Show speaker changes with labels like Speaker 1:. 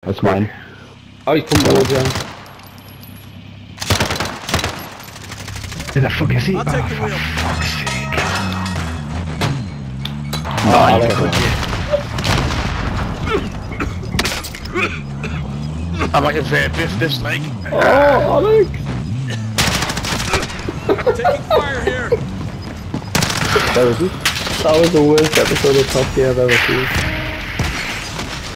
Speaker 1: That's mine.
Speaker 2: Oh, he's coming towards you.
Speaker 1: There's a fucking seat.
Speaker 3: I'll take the wheel.
Speaker 1: Fuck's sake.
Speaker 2: Oh, Alex.
Speaker 4: I'm like a biff this leg.
Speaker 2: Oh, Alex!
Speaker 3: Taking fire here.
Speaker 2: That was the worst episode of Top Gear I've ever seen.